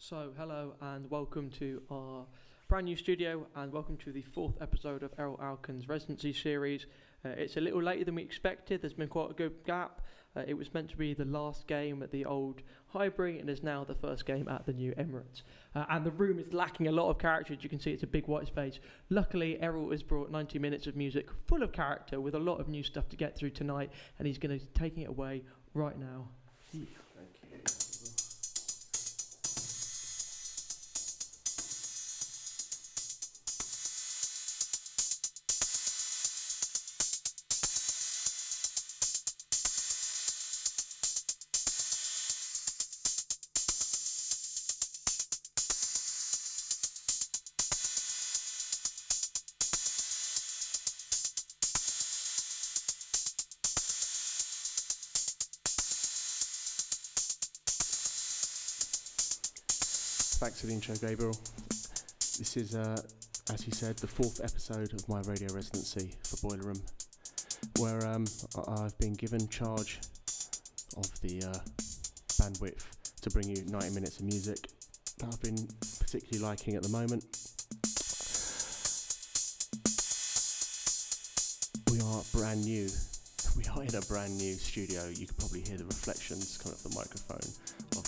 So, hello and welcome to our brand new studio, and welcome to the fourth episode of Errol Alken's residency series. It's a little later than we expected. There's been quite a good gap. It was meant to be the last game at the old Highbury and is now the first game at the new Emirates. And the room is lacking a lot of character. As you can see, it's a big white space. Luckily, Errol has brought 90 minutes of music full of character with a lot of new stuff to get through tonight, and he's going to be taking it away right now. Thank you. Thanks for the intro, Gabriel. This is, as he said, the fourth episode of my radio residency for Boiler Room, where I've been given charge of the bandwidth to bring you 90 minutes of music that I've been particularly liking at the moment. We are brand new. We are in a brand new studio. You can probably hear the reflections coming off the microphone of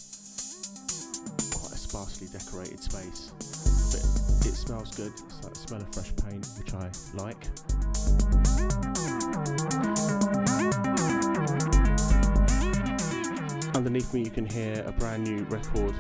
sparsely decorated space, but it smells good. It's like the smell of fresh paint, which I like. Underneath me you can hear a brand new record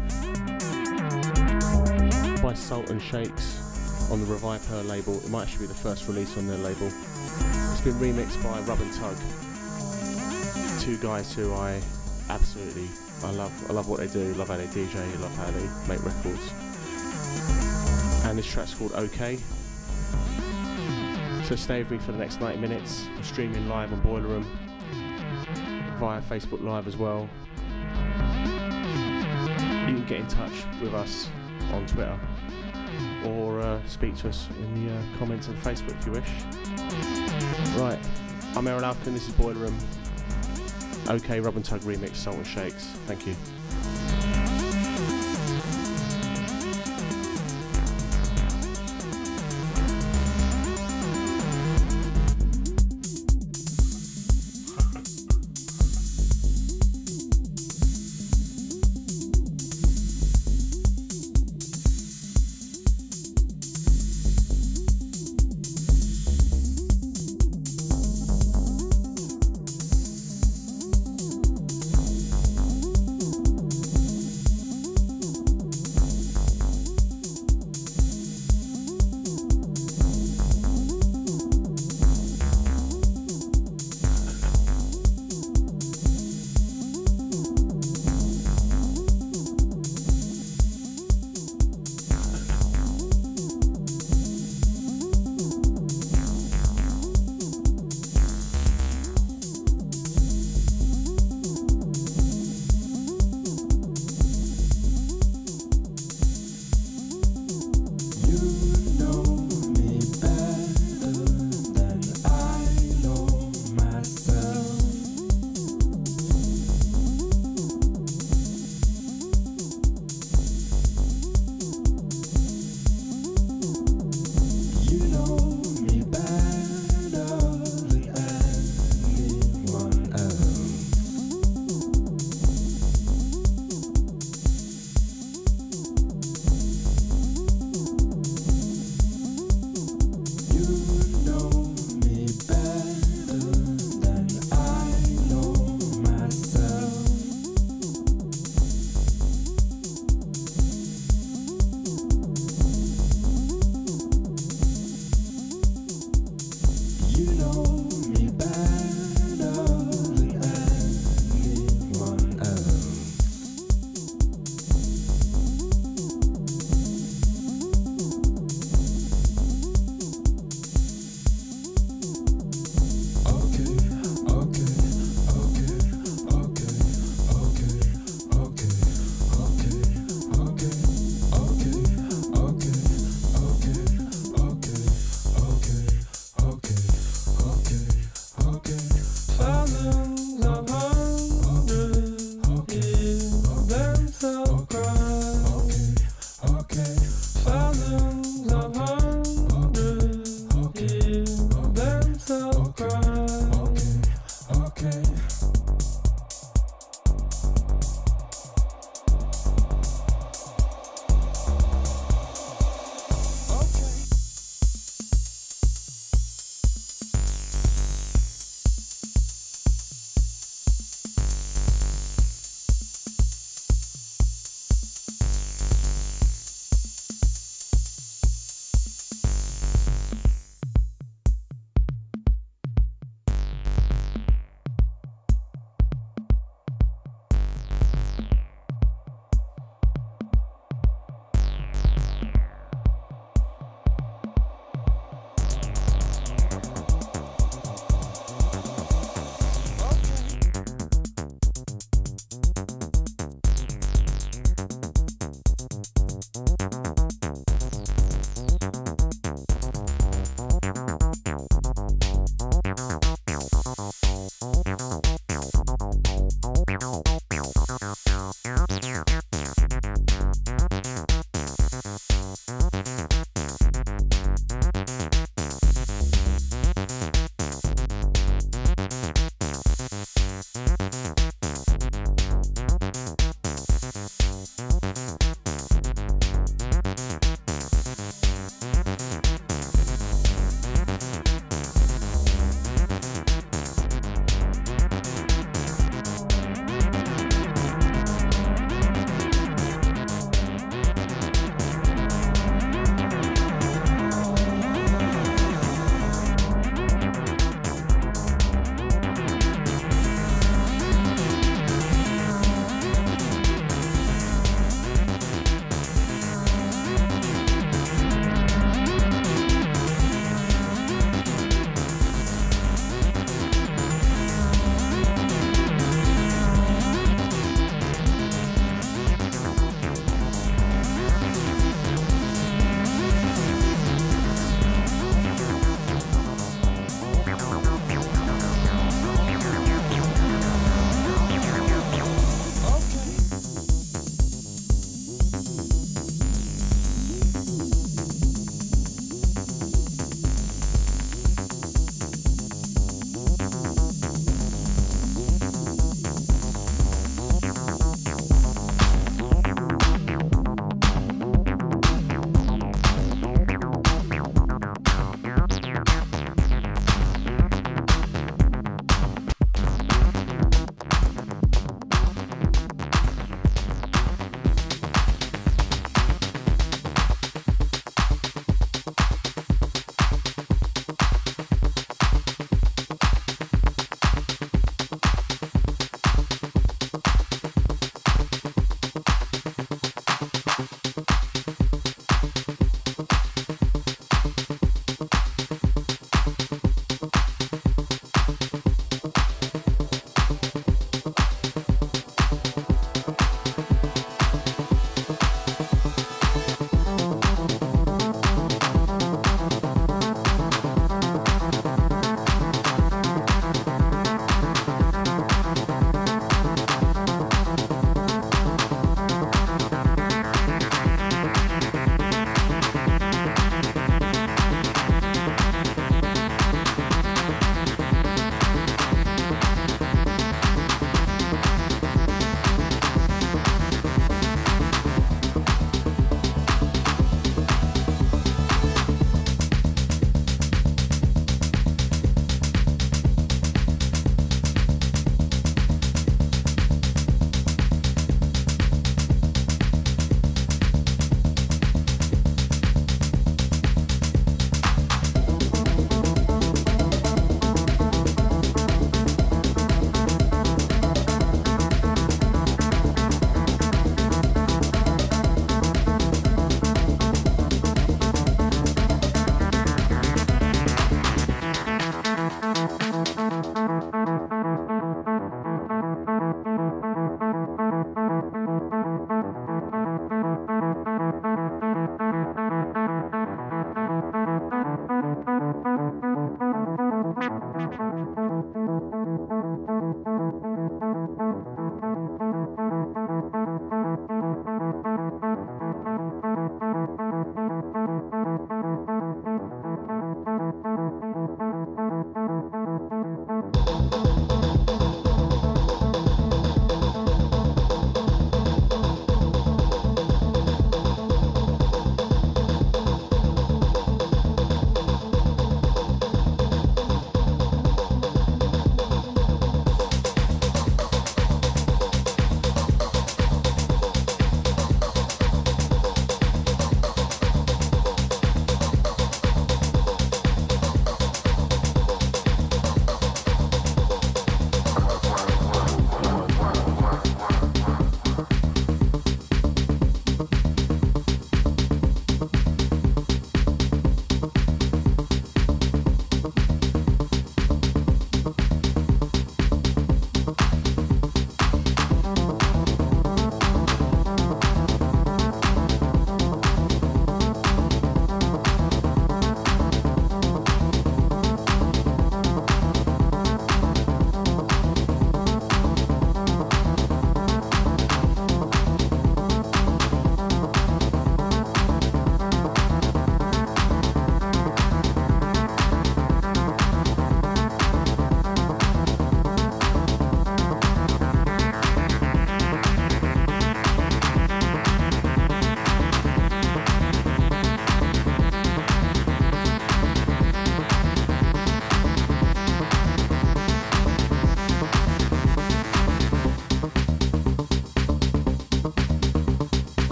by Salt and Shakes on the Revive Her label. It might actually be the first release on their label. It's been remixed by Rub and Tug, two guys who I absolutely I love what they do, love how they DJ, love how they make records. And this track's called OK. So stay with me for the next 90 minutes. I'm streaming live on Boiler Room, via Facebook Live as well. You can get in touch with us on Twitter, or speak to us in the comments on Facebook if you wish. Right, I'm Errol Alken, this is Boiler Room. OK, Rub and Tug remix, Salt and Shakes. Thank you.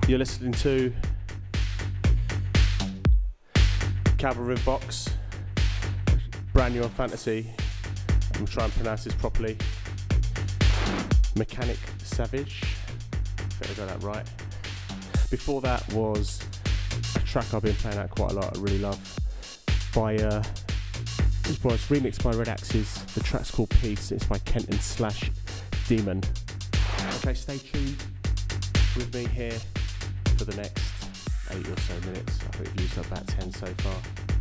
You're listening to Cavalry Box, brand new on Fantasy. I'm trying to pronounce this properly. Mechanic Savage. I think I got that right. Before that was a track I've been playing out quite a lot. I really love. It's remixed by Red Axes. The track's called Peace. It's by Kenton / Demon. Okay, stay tuned with me here for the next 8 or so minutes. I think we've used up about 10 so far.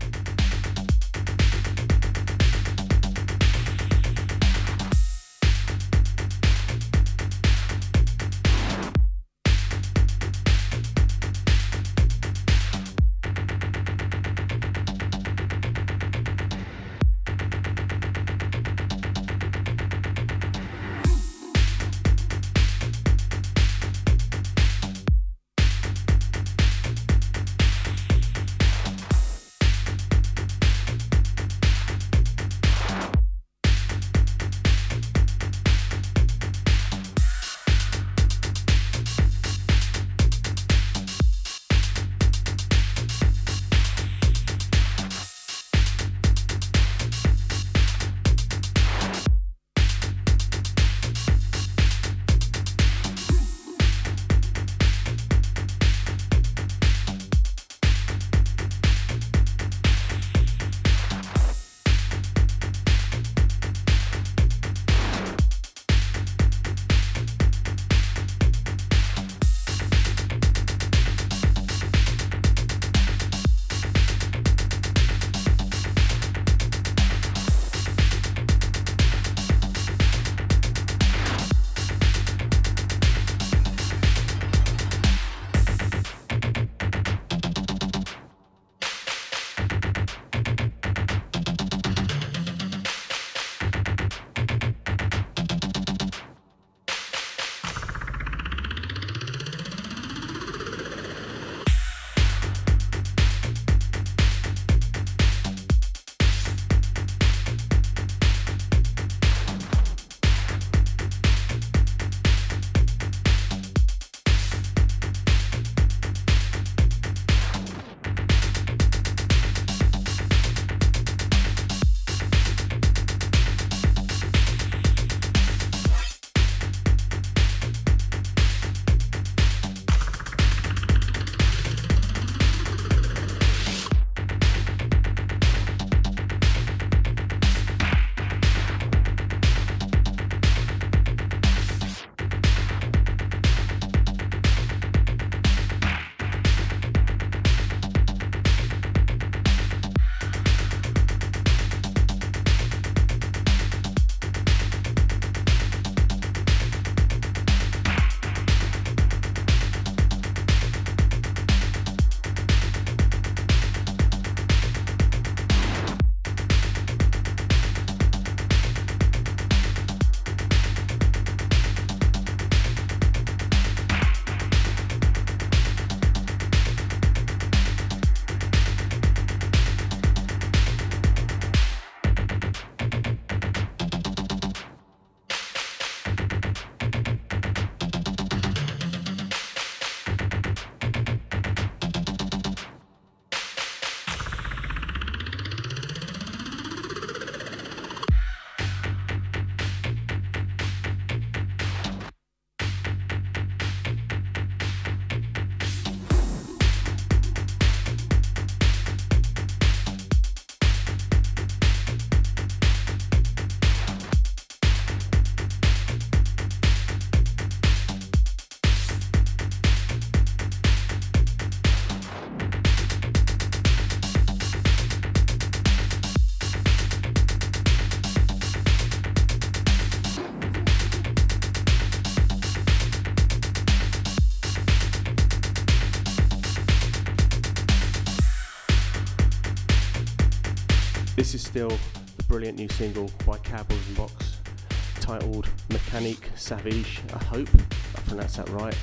This is still the brilliant new single by Cowboys and Box, titled Mechanic Savage. I hope I pronounced that right.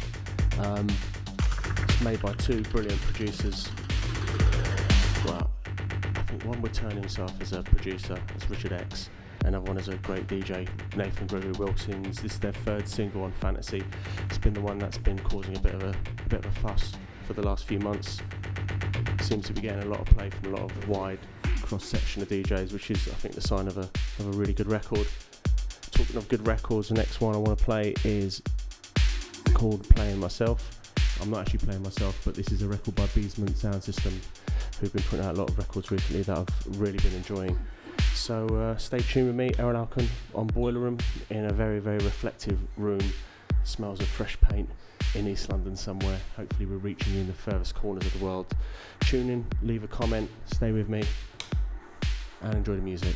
It's made by two brilliant producers. Well, I think one would term himself as a producer, as Richard X, Another one is a great DJ, Nathan Gregory Wilson's. This is their third single on Fantasy. It's been the one that's been causing a bit of a fuss for the last few months. Seems to be getting a lot of play from a lot of wide cross-section of DJs, which is, I think, the sign of a really good record. Talking of good records, the next one I want to play is called Playing Myself. I'm not actually playing myself, but this is a record by Beesman Sound System, who've been putting out a lot of records recently that I've really been enjoying. So stay tuned with me, Errol Alkan, on Boiler Room, in a very, very reflective room. Smells of fresh paint in East London somewhere. Hopefully we're reaching you in the furthest corners of the world. Tune in, leave a comment, stay with me, and enjoy the music.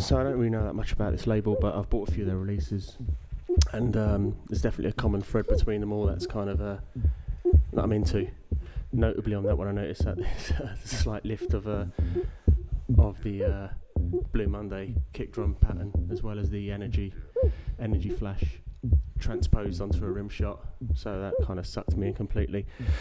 So I don't really know that much about this label, but I've bought a few of their releases, and there's definitely a common thread between them all that's kind of that I'm into. Notably on that one, I noticed that there's a slight lift of the Blue Monday kick drum pattern, as well as the energy flash transposed onto a rim shot, so that kind of sucked me in completely.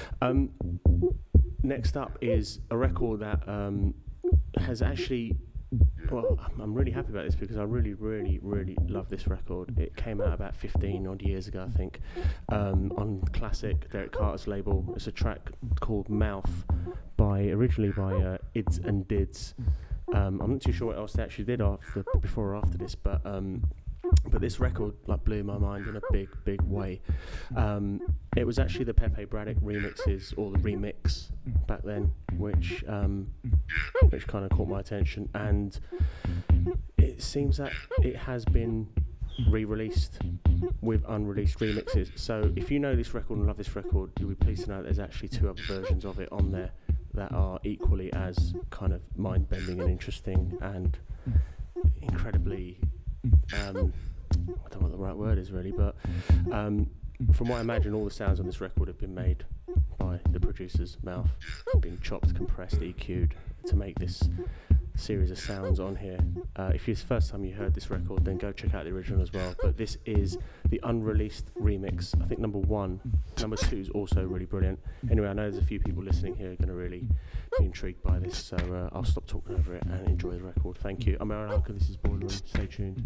Next up is a record that has actually, well, I'm really happy about this because I really love this record. It came out about 15 odd years ago, I think, on classic Derek Carter's label. It's a track called Mouth, originally by Ids and Dids. I'm not too sure what else they actually did before or after this, but this record blew my mind in a big way. It was actually the Pepe Braddock remixes, or the remix back then, which kind of caught my attention, and it seems that it has been re-released with unreleased remixes. So if you know this record and love this record, you'll be pleased to know that there's actually 2 other versions of it on there that are equally as kind of mind-bending and interesting and incredibly I don't know what the right word is really, but from what I imagine, all the sounds on this record have been made by the producer's mouth, been chopped, compressed, EQ'd to make this series of sounds on here. If it's the first time you heard this record, then go check out the original as well, but this is the unreleased remix. I think number 1. Number 2 is also really brilliant. Anyway, I know there's a few people listening here who are going to really be intrigued by this, so I'll stop talking over it and enjoy the record. Thank you. I'm Errol Alkan, this is Boiler Room. Stay tuned.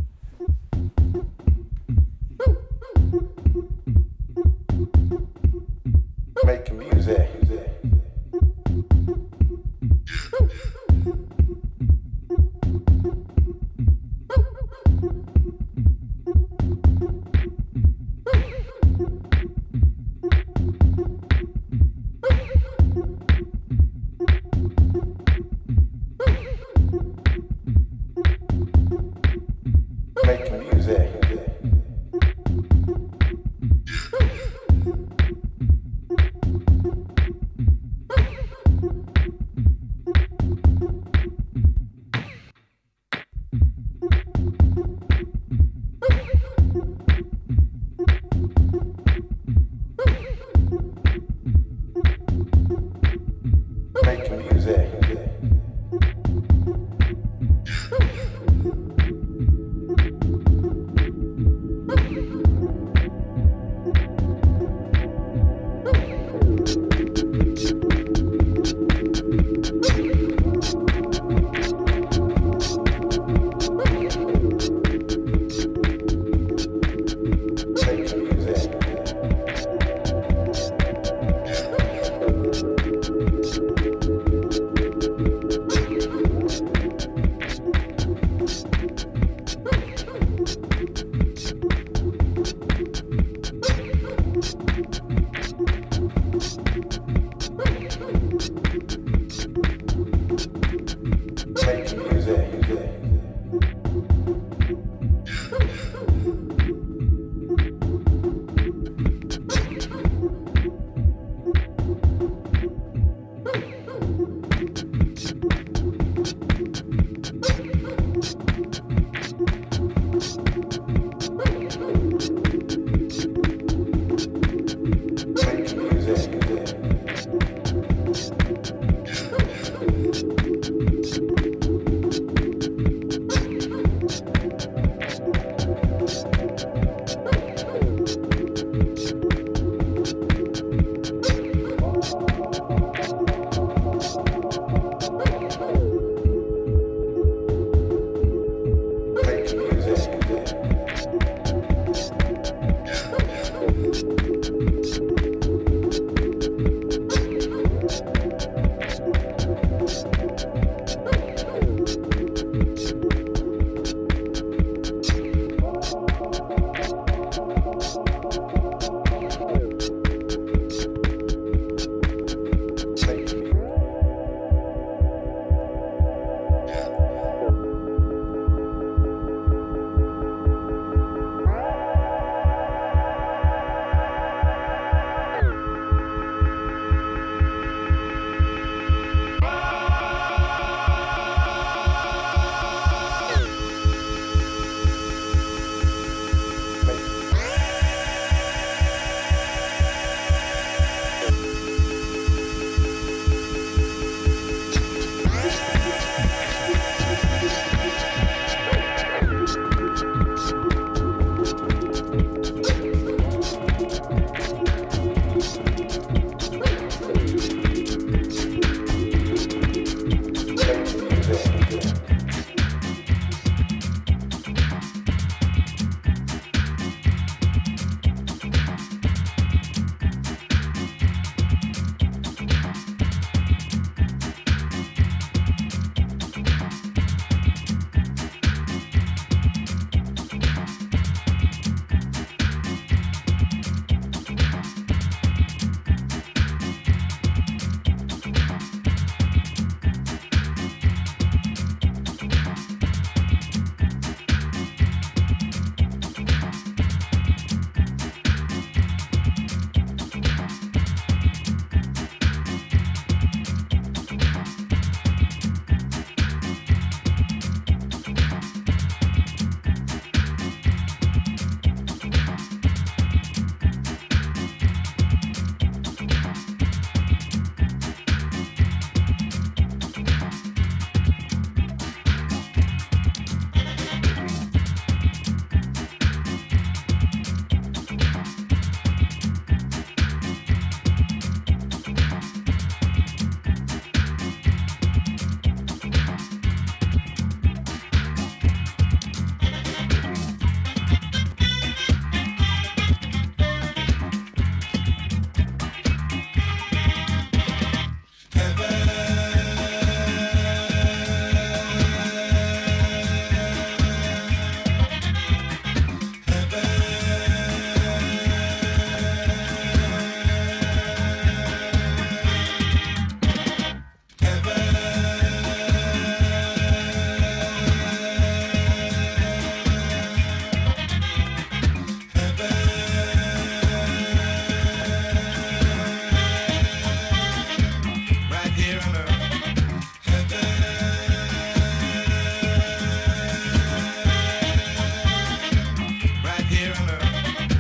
Making music. here on earth. Right here on earth.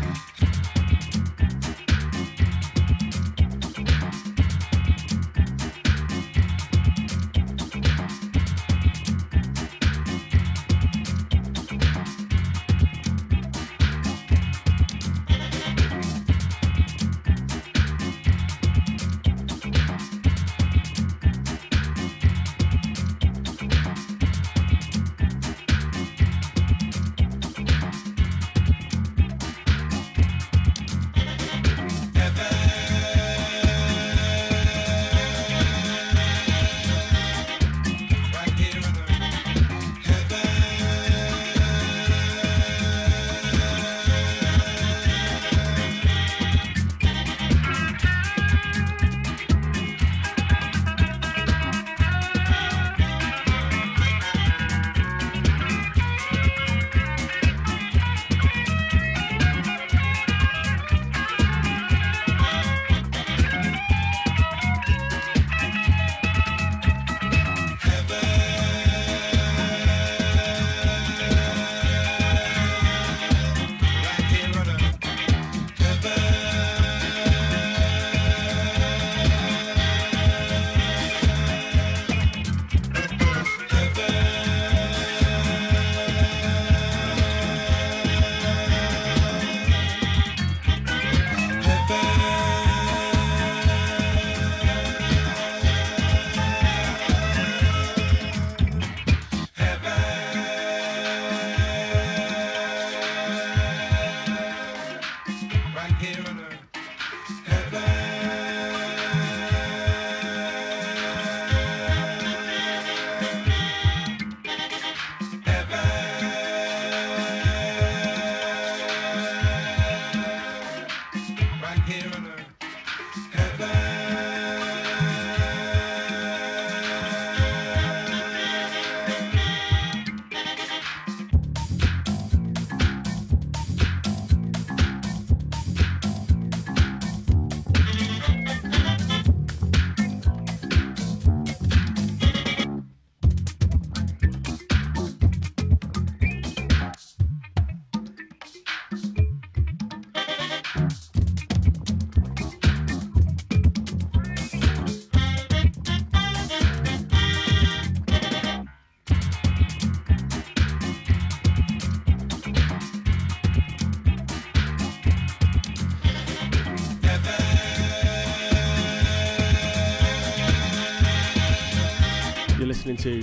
Listening to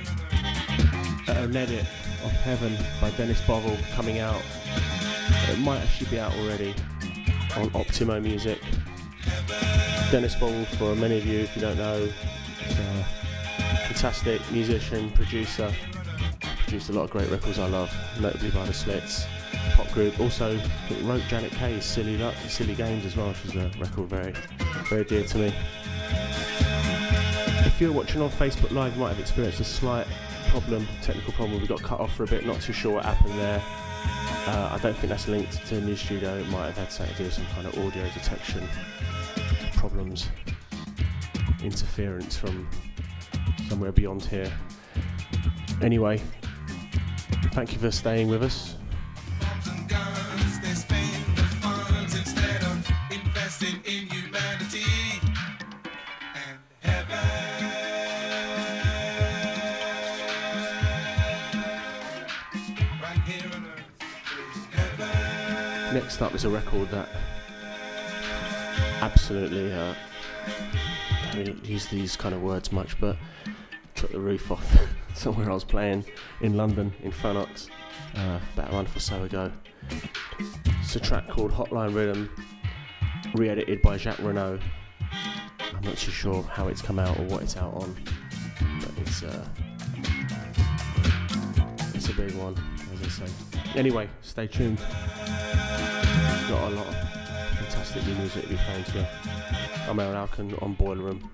an edit of Heaven by Dennis Bovell coming out. It might actually be out already on Optimo Music. Dennis Bovell, for many of you if you don't know, is a fantastic musician, producer. Produced a lot of great records I love, notably by the Slits, pop group. Also wrote Janet Kay's Silly Games as well, which is a record very, very dear to me. If you're watching on Facebook Live, you might have experienced a slight technical problem. We got cut off for a bit, not too sure what happened there. I don't think that's linked to the new studio. It might have had something to do with some kind of audio detection problems, interference from somewhere beyond here. Anyway, thank you for staying with us. Next up is a record that absolutely, I don't use these kind of words much, but took the roof off somewhere I was playing in London, in Phonox, about a month or so ago. It's a track called Hotline Rhythm, re-edited by Jacques Renaud. I'm not too sure how it's come out or what it's out on, but it's a big one, as I say. Anyway, stay tuned. Got a lot of fantastic new music to be playing to you. I'm Errol Alkan on Boiler Room.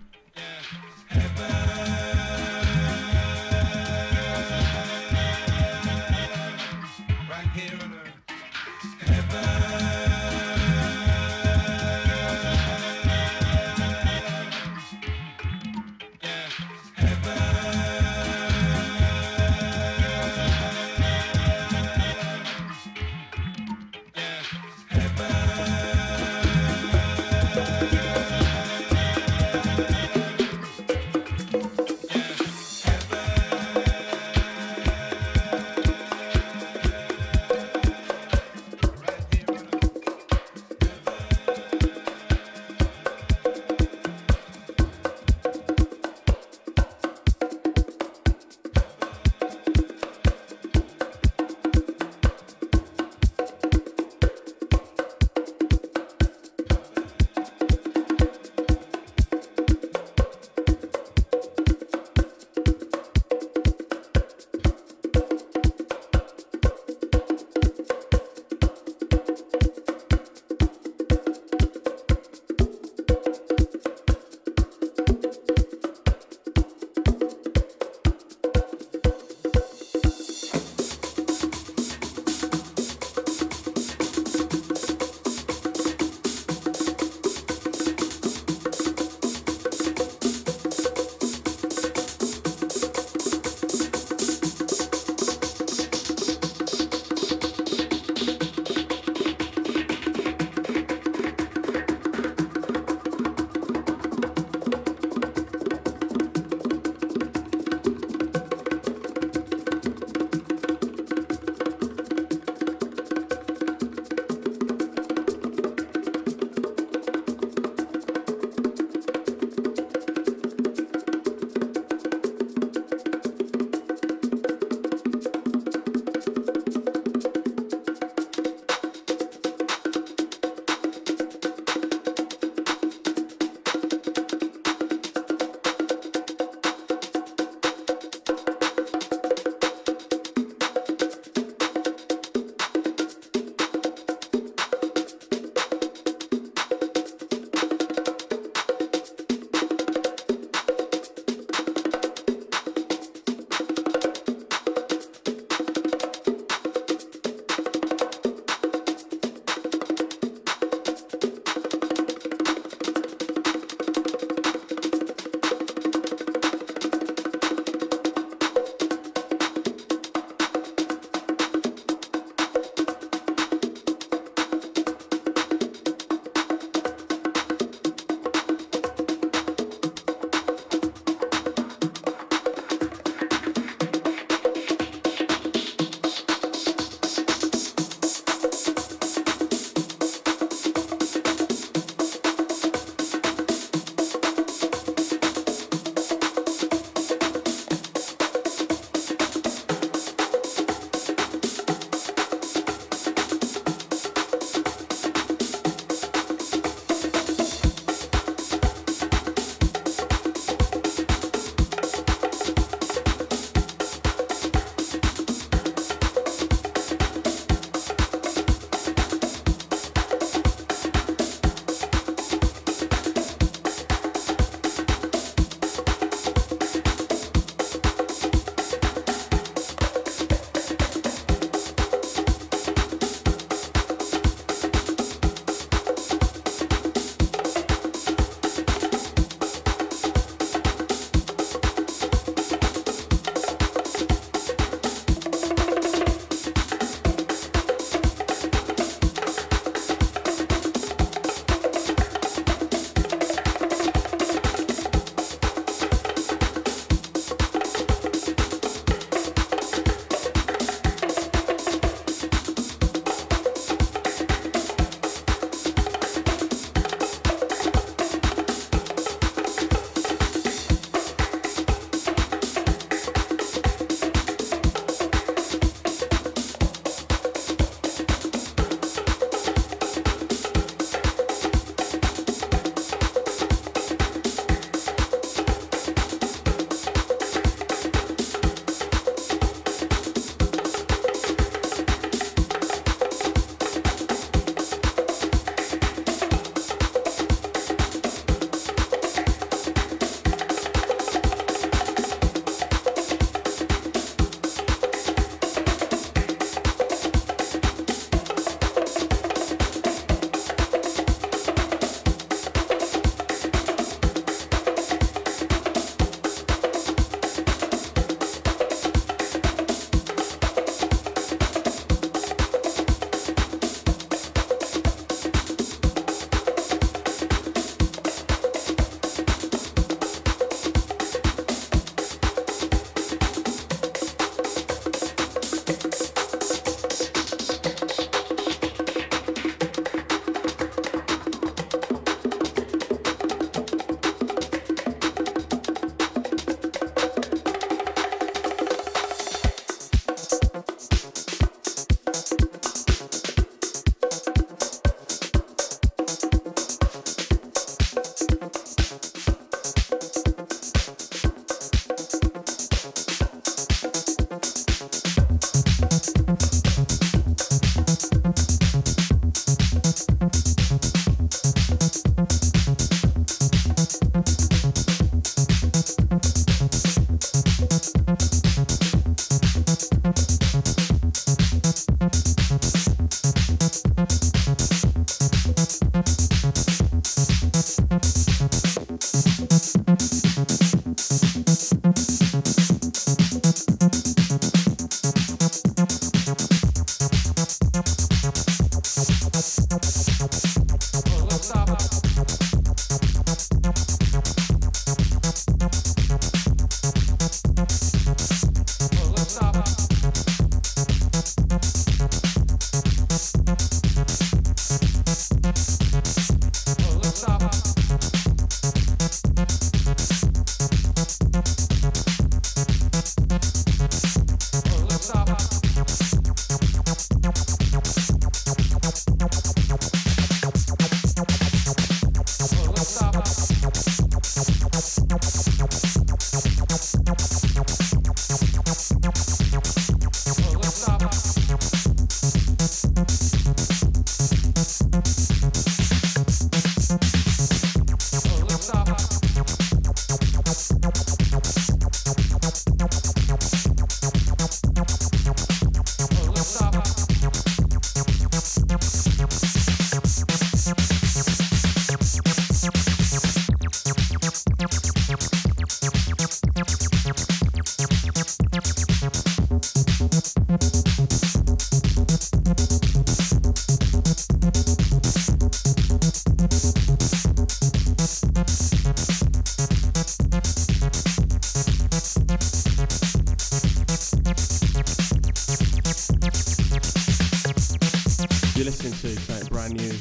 brand new,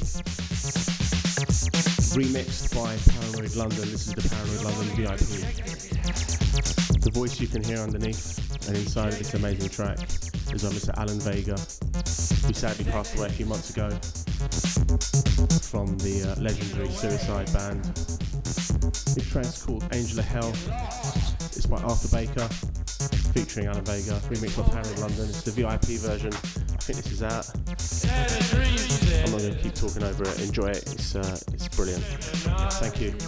remixed by Paranoid London. This is the Paranoid London VIP. The voice you can hear underneath and inside of this amazing track is on Mr. Alan Vega, who sadly passed away a few months ago from the legendary Suicide band. This track's called Angel of Hell. It's by Arthur Baker, featuring Alan Vega, remixed by Paranoid London. It's the VIP version. I think this is out. I'm not going to keep talking over it. Enjoy it. It's brilliant. Thank you.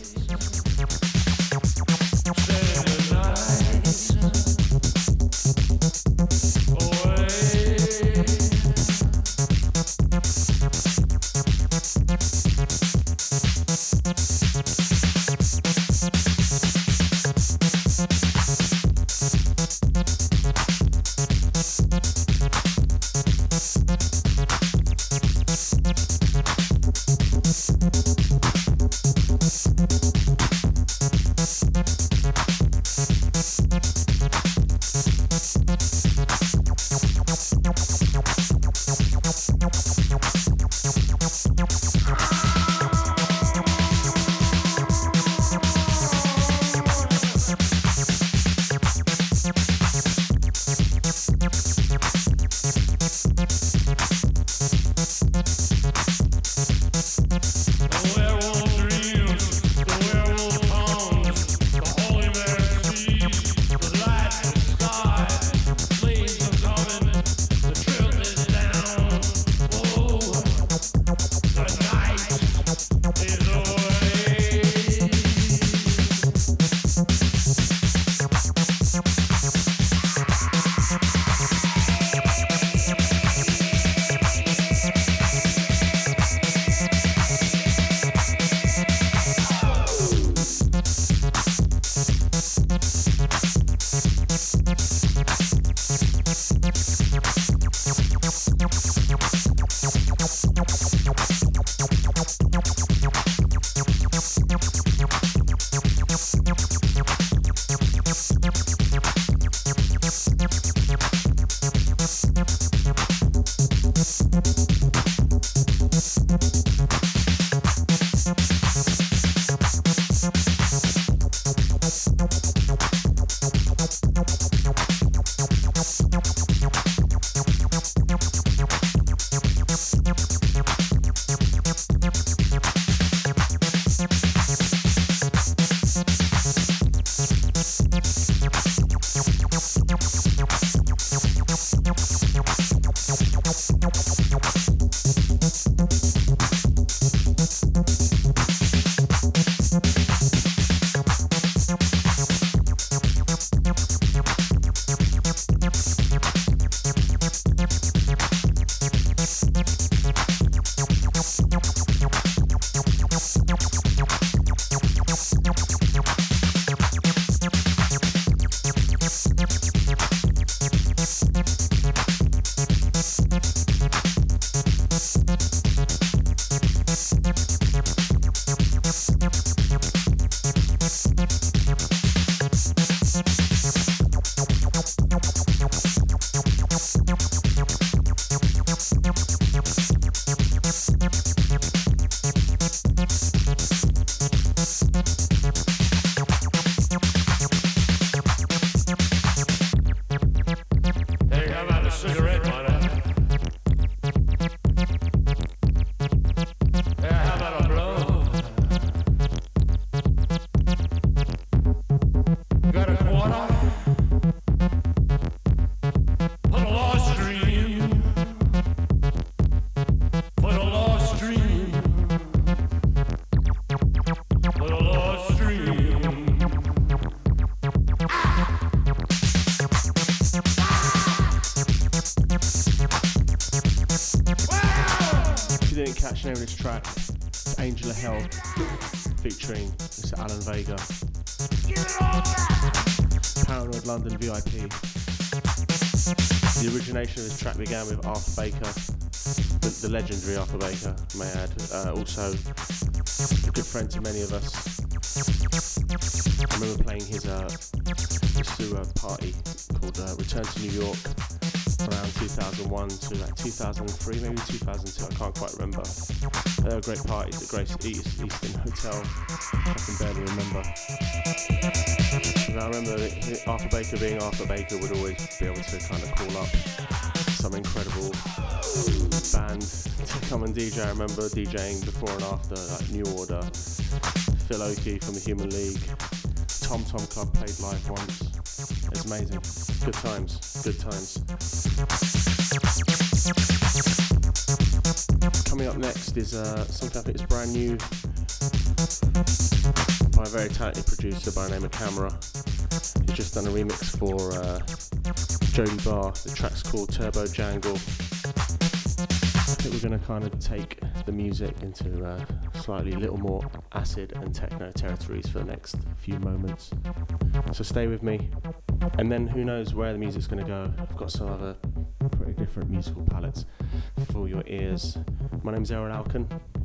Catch the name of this track, Angel of Hell, featuring Mr. Alan Vega, Paranoid London VIP. The origination of this track began with Arthur Baker, the legendary Arthur Baker, may I add, also a good friend to many of us. I remember playing his party called Return to New York around 2001 to like 2003, maybe 2002, I can't quite remember. There were great parties at Grace Eastern Hotel, I can barely remember. And I remember Arthur Baker being Arthur Baker would always be able to kind of call up some incredible band to come and DJ. I remember DJing before and after, like New Order, Phil Oakey from the Human League, Tom Tom Club played live once. It's amazing. Good times, good times. Coming up next is something I think is brand new by a very talented producer by the name of Camera. He's just done a remix for Jody Barr. The track's called Turbo Jangle. I think we're going to kind of take the music into slightly little more acid and techno territories for the next few moments. So stay with me, and then who knows where the music's going to go. I've got some other pretty different musical palettes for your ears. My name's Errol Alkan,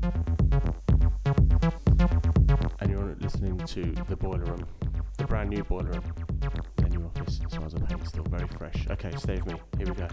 and you're listening to The Boiler Room, the brand new Boiler Room. The new office, as far as I'm still very fresh. Okay, stay with me. Here we go.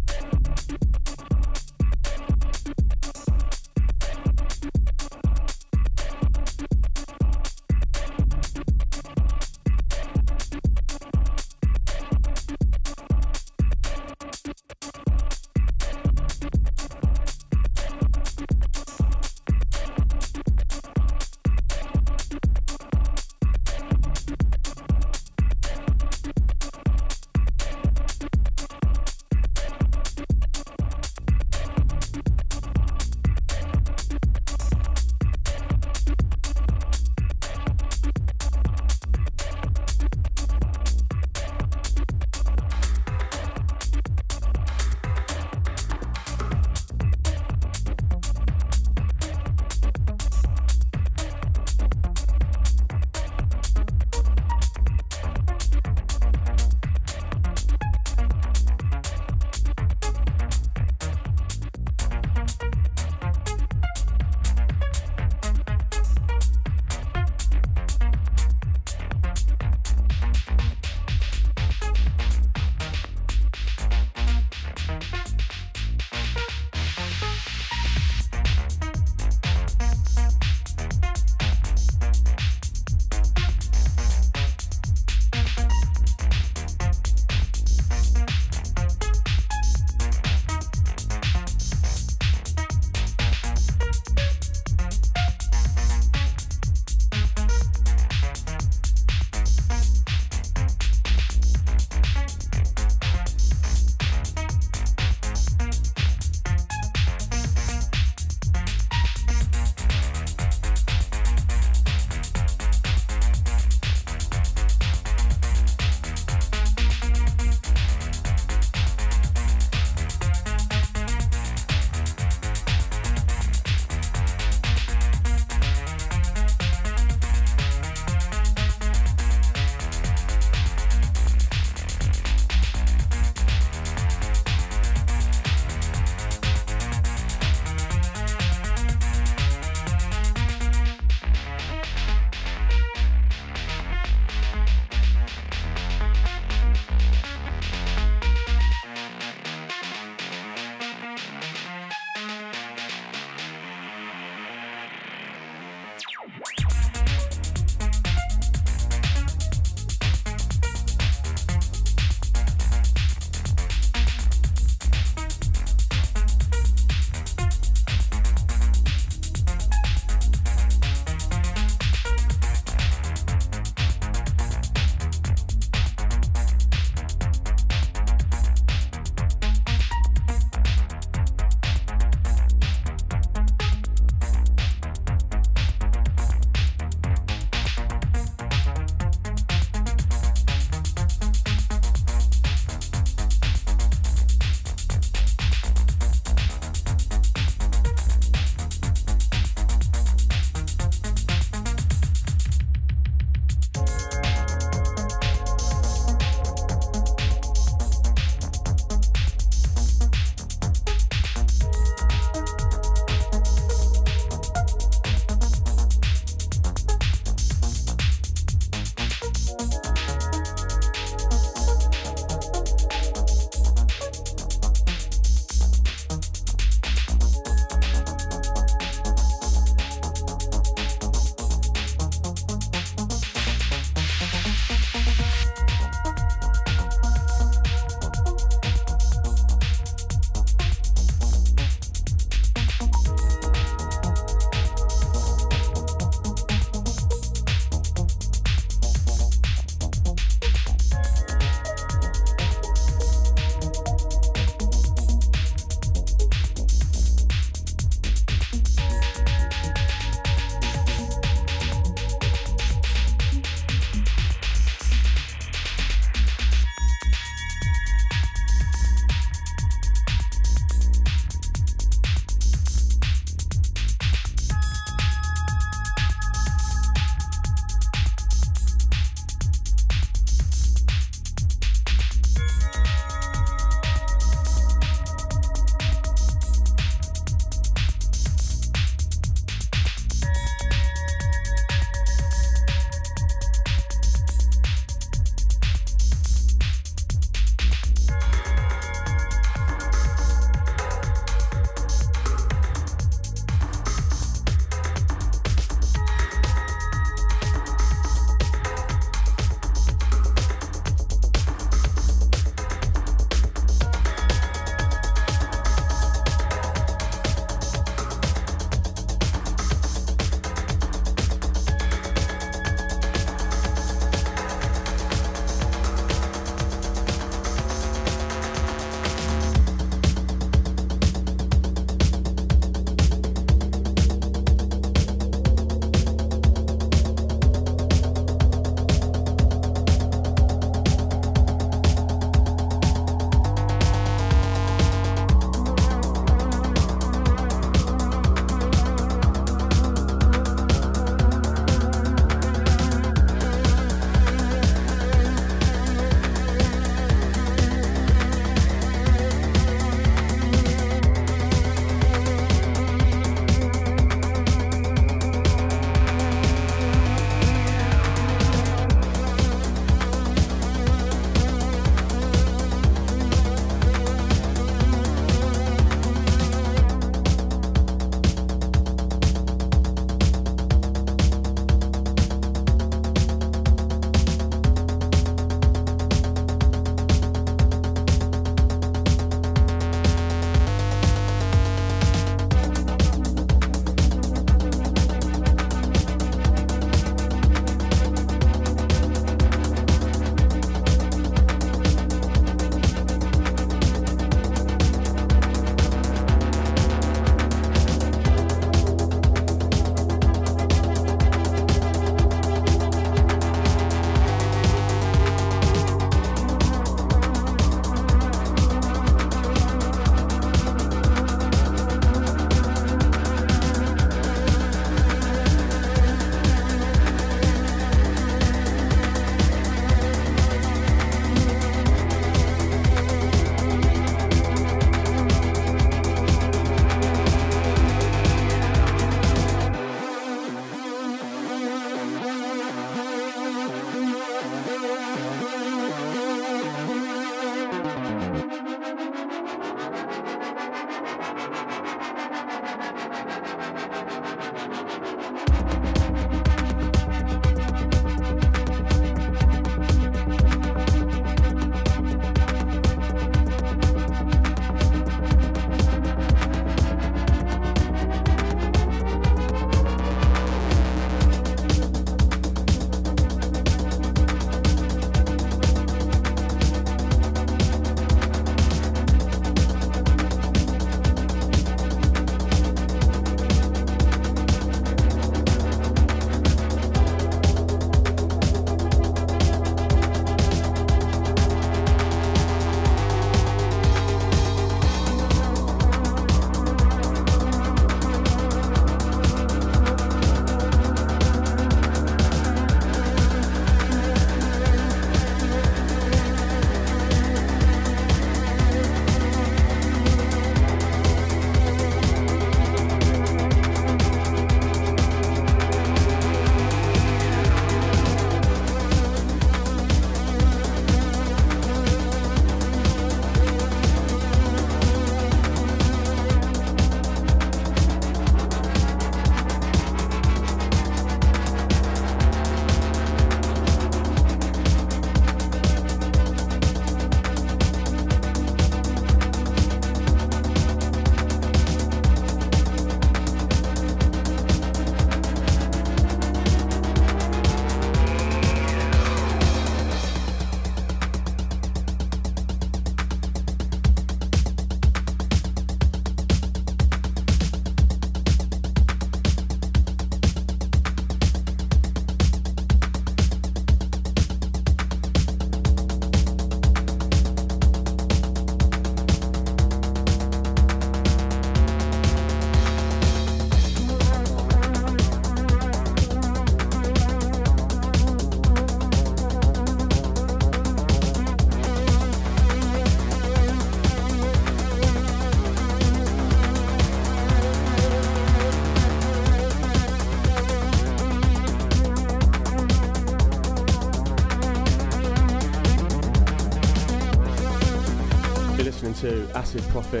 To Acid Prophet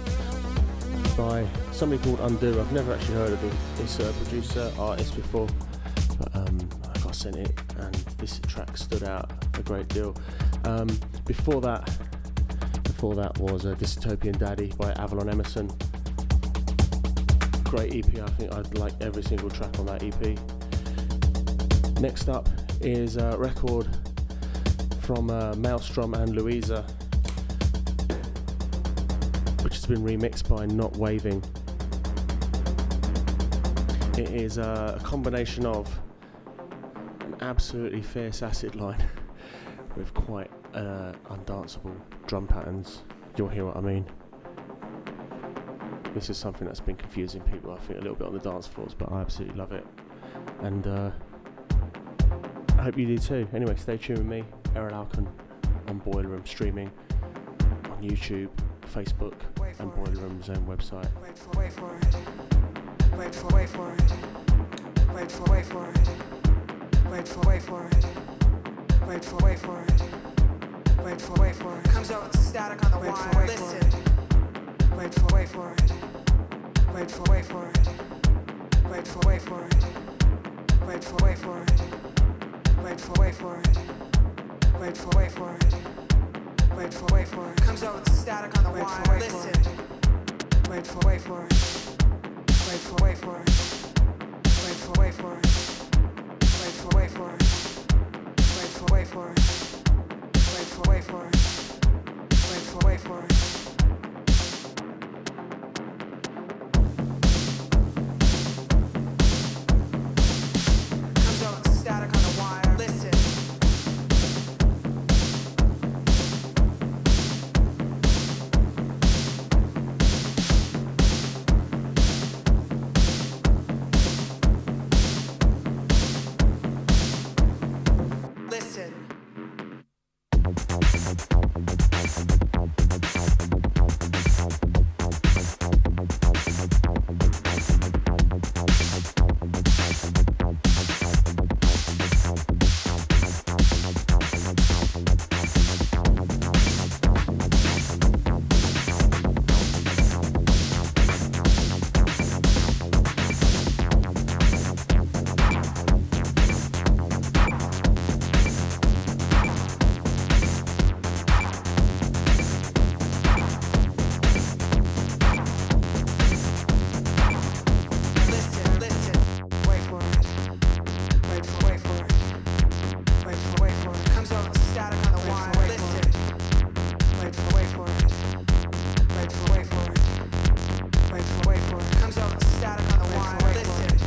by somebody called Undo. I've never actually heard of this producer, artist before, but I got sent it and this track stood out a great deal. Before that was Dystopian Daddy by Avalon Emerson. Great EP, I think I like every single track on that EP. Next up is a record from Maelstrom and Louisa, which has been remixed by Not Waving. It is a combination of an absolutely fierce acid line with quite undanceable drum patterns. You'll hear what I mean. This is something that's been confusing people, I think, a little bit on the dance floors, but I absolutely love it. And I hope you do too. Anyway, stay tuned with me, Errol Alkan, on Boiler Room, streaming on YouTube, Facebook, and Boiler Room's own website. Wait for it. Wait for it. Wait for it. Wait for it. Wait for it. Wait for it. Comes out with static on the wire. Listen. Wait for it. Wait for it. Wait for it. Wait for it. Wait for it. Wait for it. Wait for it. Wait for it. Comes out with static on the wire. Listen. Wait for it. Wait for it. Wait for it. Wait for it. Wait for it. Wait for it. Wait for it. Wait for it. Wait for it. Wait for it. Comes out with static on the wire. Listen. Listen. Comes over static on the wire. Listen.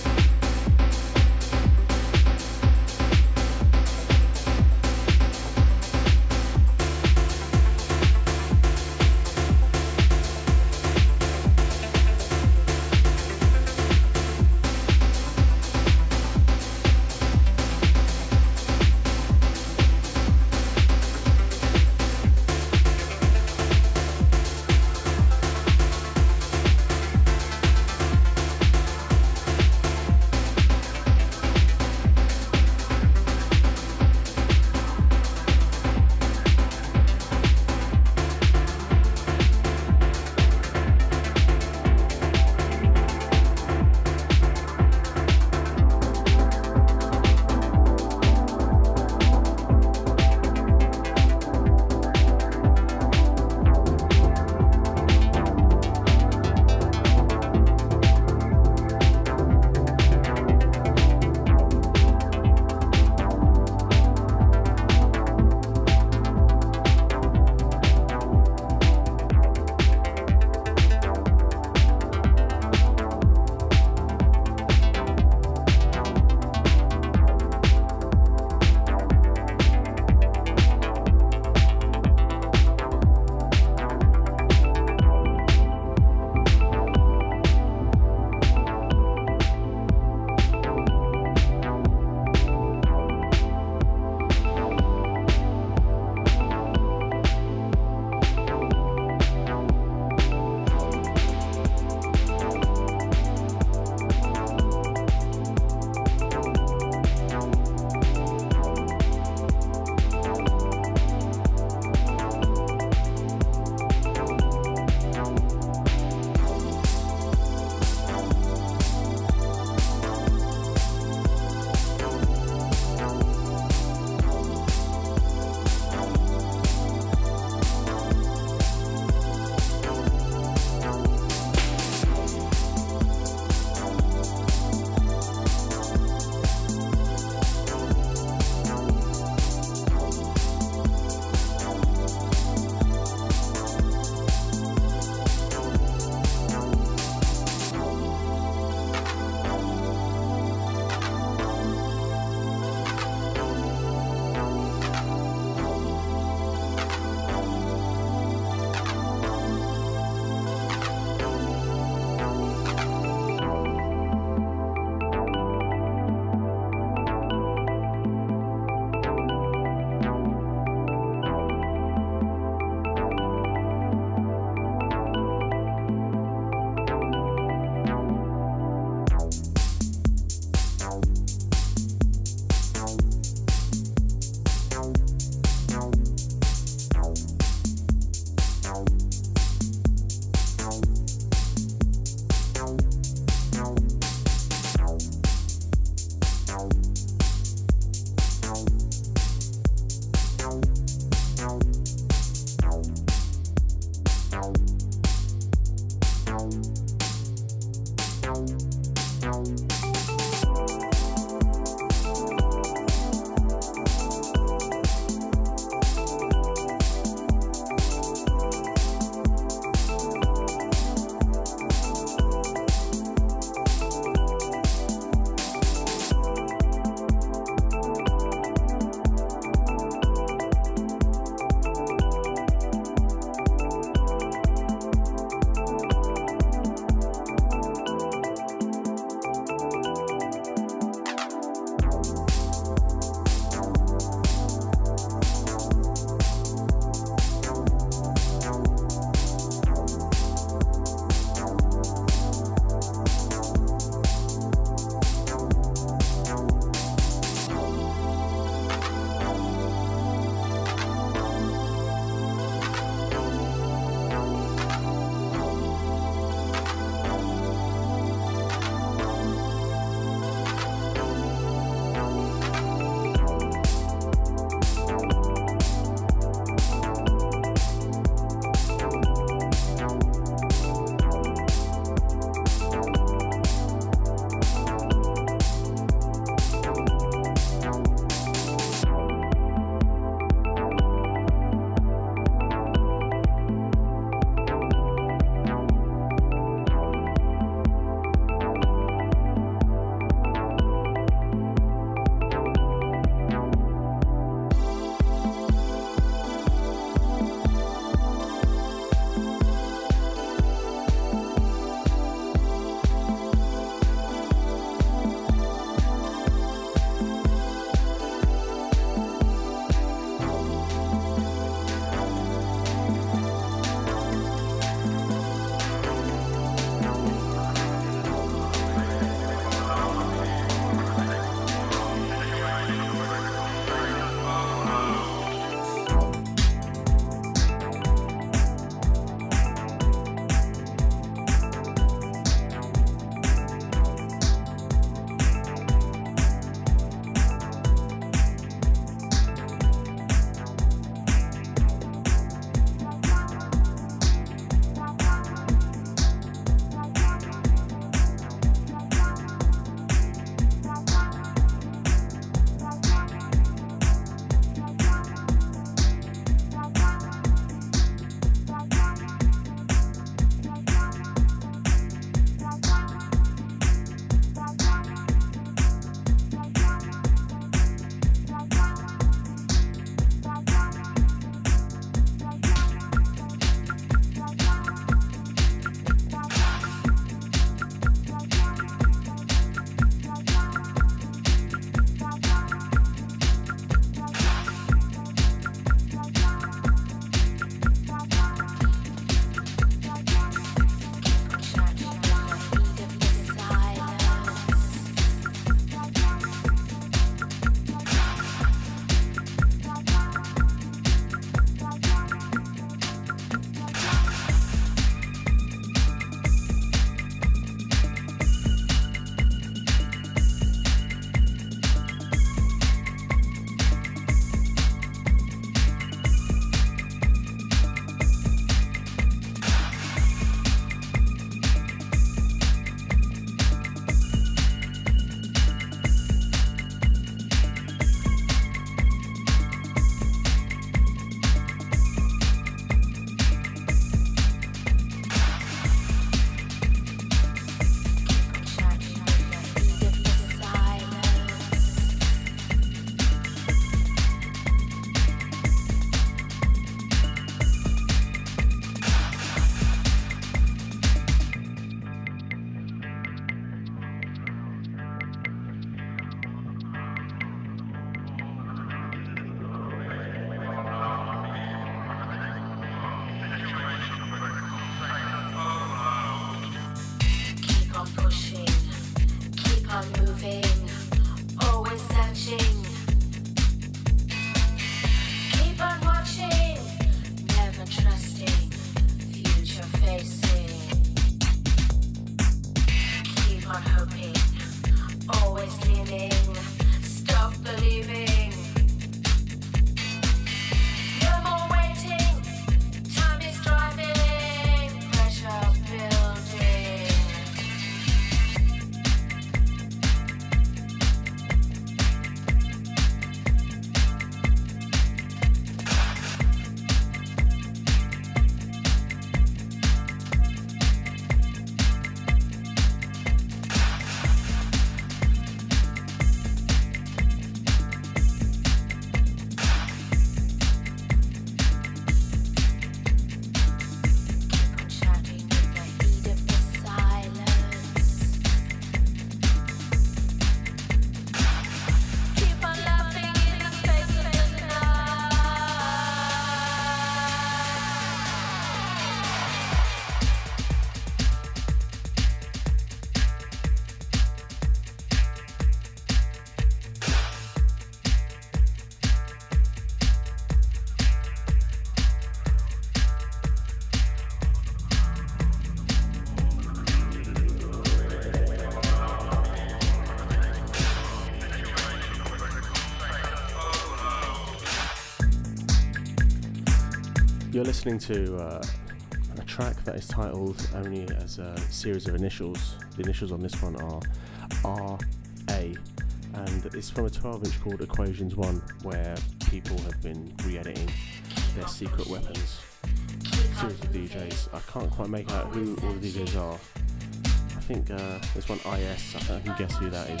You're listening to a track that is titled only as a series of initials. The initials on this one are R.A. and it's from a 12-inch called Equations 1, where people have been re-editing their secret weapons. Series of DJs. I can't quite make out who all the DJs are. I think there's one IS, I can guess who that is.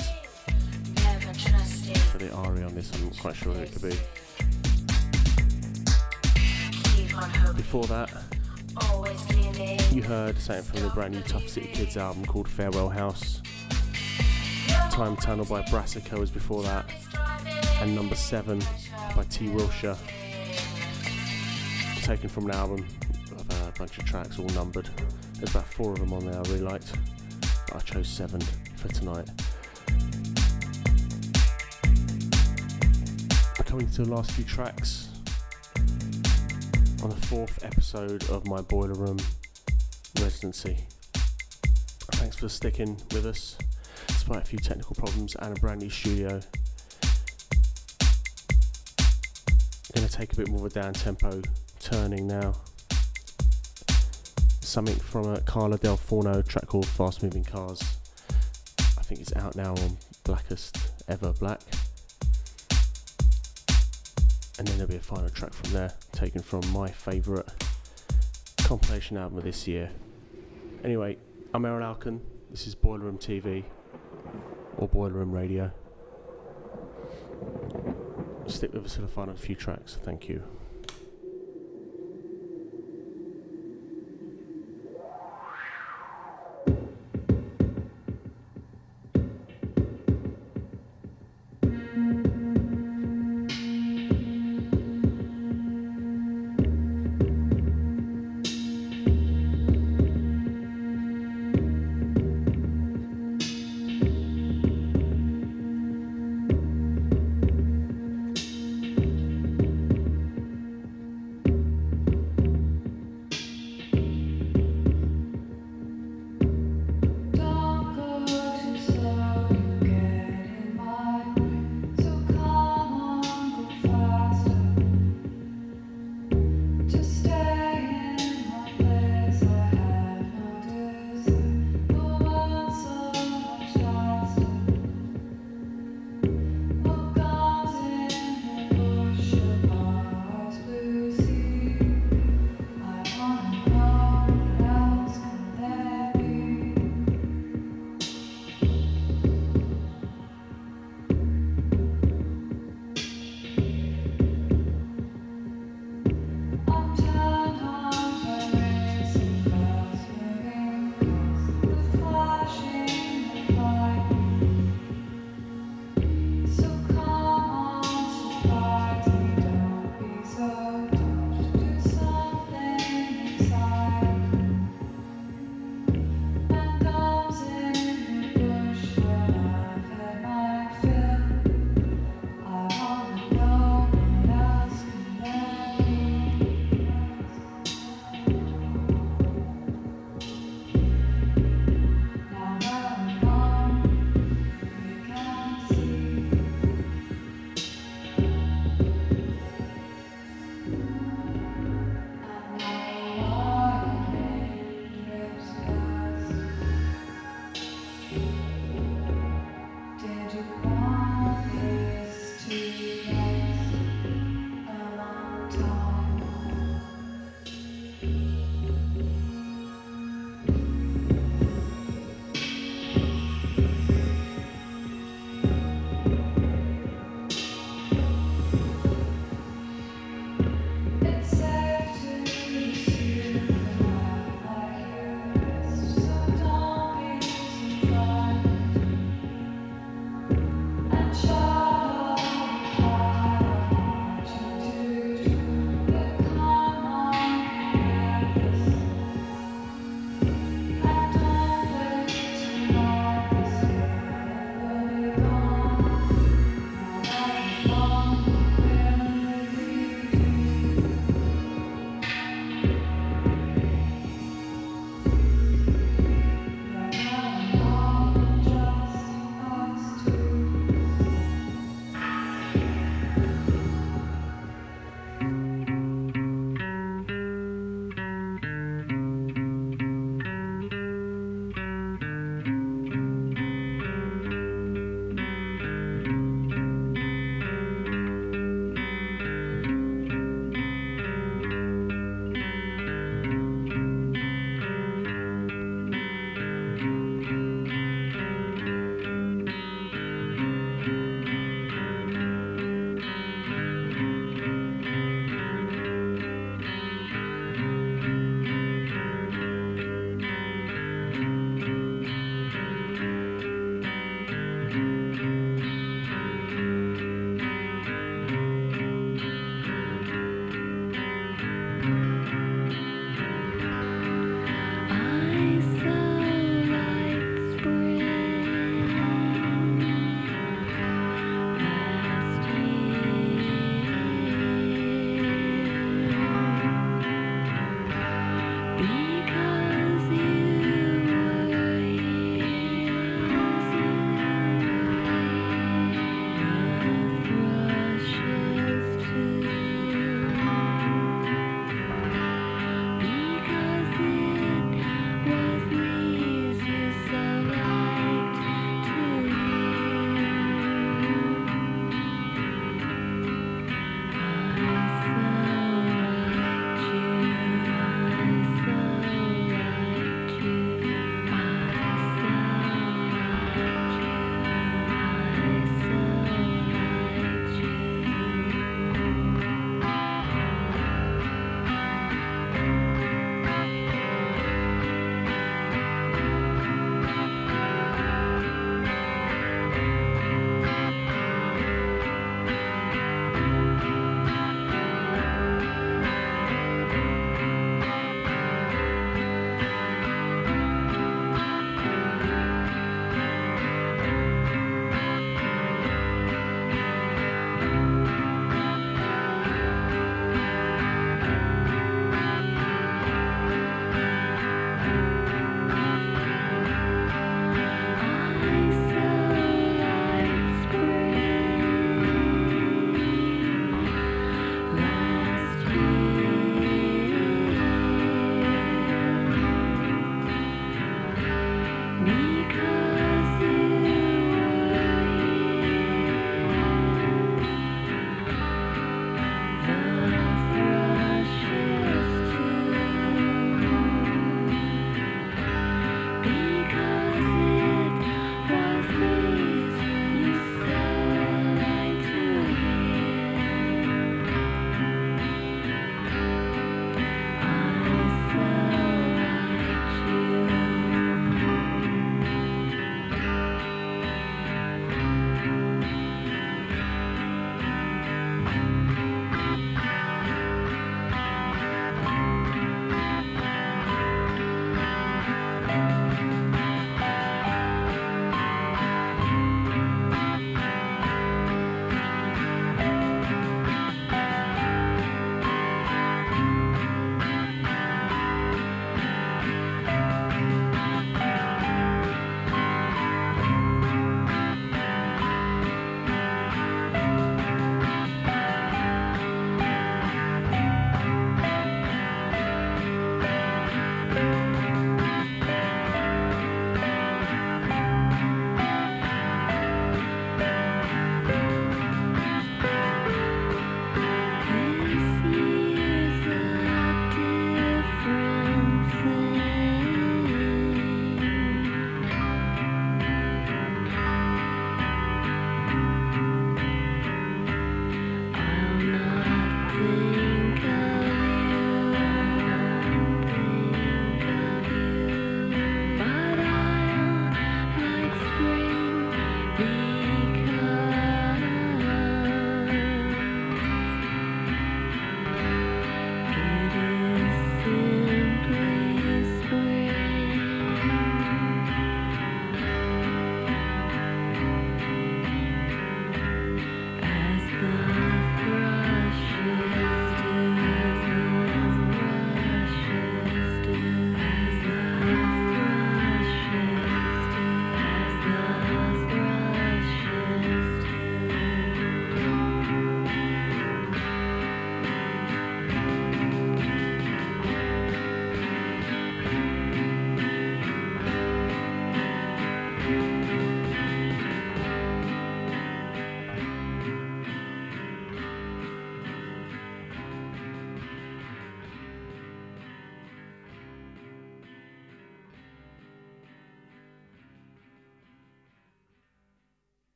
For the RE on this, I'm not quite sure who it could be. Before that, you heard something from the brand new Tough City Kids album called Farewell House. Time Tunnel by Brassica was before that, and Number 7 by T. Wilshire, taken from an album of a bunch of tracks all numbered. There's about 4 of them on there I really liked, but I chose 7 for tonight. Coming to the last few tracks on the 4th episode of my Boiler Room residency. Thanks for sticking with us despite a few technical problems and a brand new studio. I'm going to take a bit more of a down tempo turning now. Something from a Carla Del Forno track called Fast Moving Cars. I think it's out now on Blackest Ever Black. And then there'll be a final track from there, taken from my favourite compilation album of this year. Anyway, I'm Errol Alkan, this is Boiler Room TV, or Boiler Room Radio. Stick with us for the final few tracks, thank you.